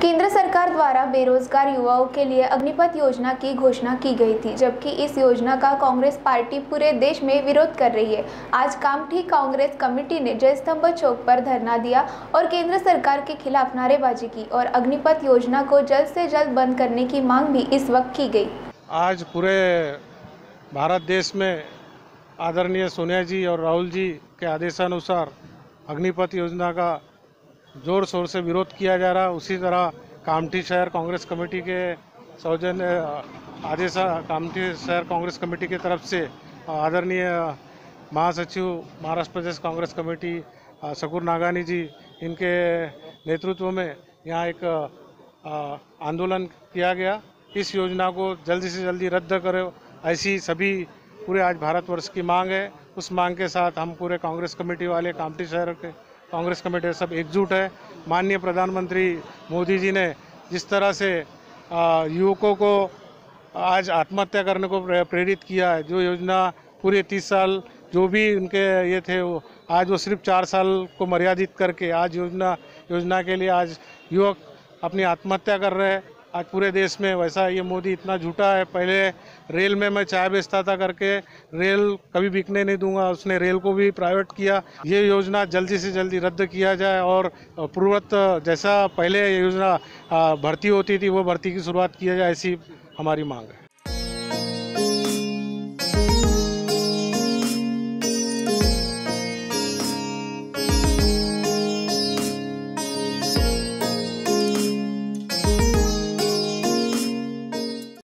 केंद्र सरकार द्वारा बेरोजगार युवाओं के लिए अग्निपथ योजना की घोषणा की गई थी, जबकि इस योजना का कांग्रेस पार्टी पूरे देश में विरोध कर रही है। आज कामठी कांग्रेस कमेटी ने जय स्तंभ चौक पर धरना दिया और केंद्र सरकार के खिलाफ नारेबाजी की और अग्निपथ योजना को जल्द से जल्द बंद करने की मांग भी इस वक्त की गई। आज पूरे भारत देश में आदरणीय सोनिया जी और राहुल जी के आदेशानुसार अग्निपथ योजना का जोर शोर से विरोध किया जा रहा है। उसी तरह कामठी शहर कांग्रेस कमेटी के सौजन्य कामठी शहर कांग्रेस कमेटी की तरफ से आदरणीय महासचिव महाराष्ट्र प्रदेश कांग्रेस कमेटी शकूर नागानी जी, इनके नेतृत्व में यहाँ एक आंदोलन किया गया। इस योजना को जल्दी से जल्दी रद्द करें, ऐसी सभी पूरे आज भारतवर्ष की मांग है। उस मांग के साथ हम पूरे कांग्रेस कमेटी वाले कामठी शहर के कांग्रेस कमेटी सब एकजुट है। माननीय प्रधानमंत्री मोदी जी ने जिस तरह से युवकों को आज आत्महत्या करने को प्रेरित किया है, जो योजना पूरे 30 साल जो भी उनके ये थे वो आज वो सिर्फ 4 साल को मर्यादित करके आज योजना के लिए आज युवक अपनी आत्महत्या कर रहे हैं। आज पूरे देश में वैसा ये मोदी इतना झूठा है। पहले रेल में मैं चाय बेचता था करके रेल कभी बिकने नहीं दूंगा, उसने रेल को भी प्राइवेट किया। ये योजना जल्दी से जल्दी रद्द किया जाए और पूर्ववत जैसा पहले योजना भर्ती होती थी वो भर्ती की शुरुआत किया जाए, ऐसी हमारी मांग है।